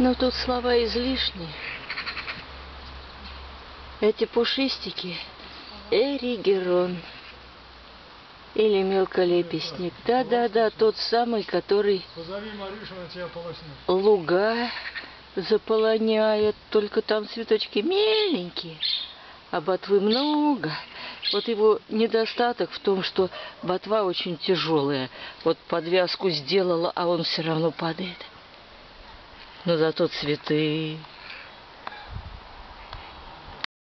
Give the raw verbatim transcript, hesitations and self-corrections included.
Но тут слова излишни. Эти пушистики — эригерон. Или мелколепестник. Да-да-да, тот самый, который луга заполоняет. Только там цветочки меленькие, а ботвы много. Вот его недостаток в том, что ботва очень тяжелая. Вот подвязку сделала, а он все равно падает. Но зато цветы.